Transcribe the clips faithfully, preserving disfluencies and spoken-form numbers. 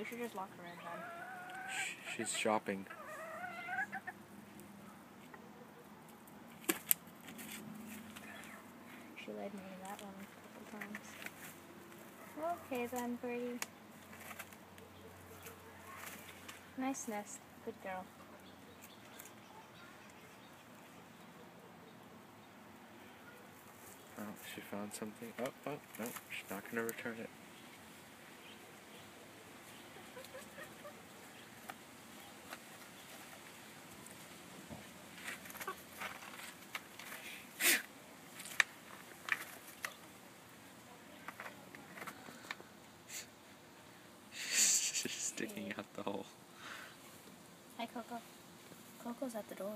should just lock her in then. She's shopping. She led me to that one a couple times. Okay then, Brady. Nice nest. Good girl. Oh, she found something. Oh, oh, no, she's not gonna return it. She's sticking out the hole. Hi, Coco. Coco's at the door.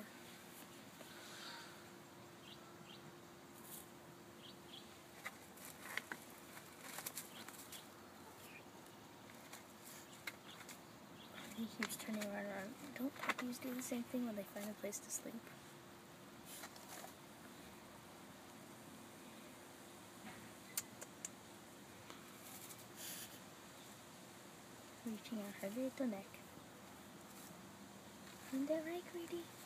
He keeps turning right around. Don't puppies do the same thing when they find a place to sleep? Reaching out her little neck. Isn't that right, Greedy?